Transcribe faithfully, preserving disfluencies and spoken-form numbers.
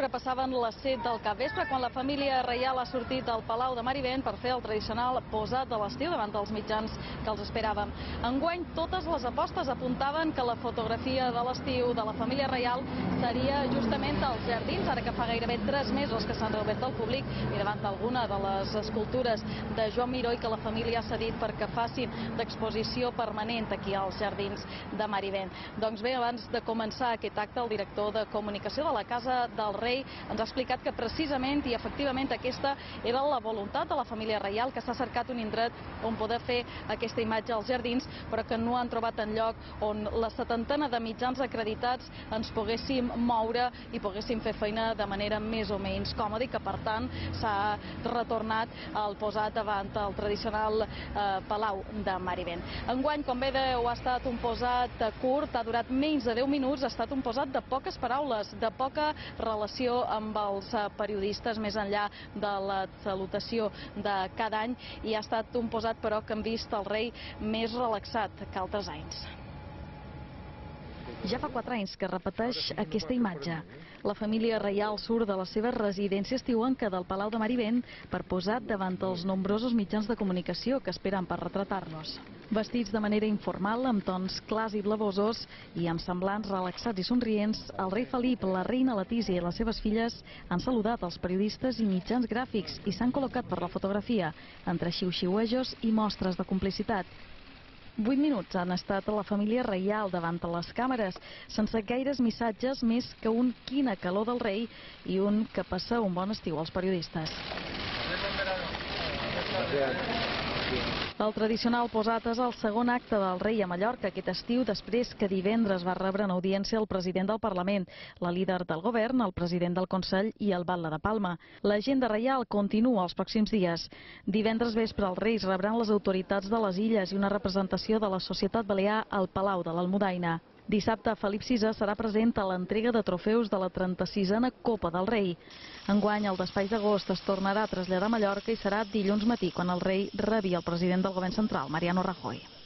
que passaven les set del capvespre quan la família reial ha sortit del Palau de Marivent per fer el tradicional posat de l'estiu davant dels mitjans que els esperàvem. Enguany, totes les apostes apuntaven que la fotografia de l'estiu de la família reial seria justament als jardins, ara que fa gairebé tres mesos que s'han reobert al públic i davant d'alguna de les escultures de Joan Miró i que la família ha cedit perquè facin d'exposició permanent aquí als jardins de Marivent. Doncs bé, abans de començar aquest acte, el director de comunicació de la Casa del Rei ens ha explicat que precisament i efectivament aquesta era la voluntat de la família reial, que s'ha cercat un indret on poder fer aquesta imatge als jardins, però que no han trobat enlloc on la setantena de mitjans acreditats ens poguéssim moure i poguéssim fer feina de manera més o menys còmoda i que per tant s'ha retornat al posat davant el tradicional eh, Palau de Marivent. Enguany, com bé dèieu, ha estat un posat curt, ha durat menys de deu minuts, ha estat un posat de poques paraules, de poca relació amb els periodistes més enllà de la salutació de cada any i ha estat un posat però que hem vist el rei més relaxat que altres anys. Ja fa quatre anys que repeteix aquesta imatge. La família reial surt de la seva residència estiuenca del Palau de Marivent per posar davant els nombrosos mitjans de comunicació que esperen per retratar-los. Vestits de manera informal, amb tons clars i blavosos i amb semblants relaxats i somrients, el rei Felip, la reina Letícia i les seves filles han saludat els periodistes i mitjans gràfics i s'han col·locat per la fotografia, entre xiu-xiuejos i mostres de complicitat. Vuit minuts han estat a la família reial davant de les càmeres, sense gaires missatges més que un quina calor del rei i un que passa un bon estiu als periodistes. El tradicional posat és el segon acte del rei a Mallorca aquest estiu, després que divendres va rebre en audiència el president del Parlament, la líder del govern, el president del Consell i el batlle de Palma. L'agenda reial continua els pròxims dies. Divendres vespre els reis rebran les autoritats de les illes i una representació de la societat balear al Palau de l'Almudaina. Dissabte, Felip sisè serà present a l'entrega de trofeus de la trenta-sisena Copa del Rei. Enguany, el despatx d'agost es tornarà a traslladar a Mallorca i serà dilluns matí quan el rei rebi el president del govern central, Mariano Rajoy.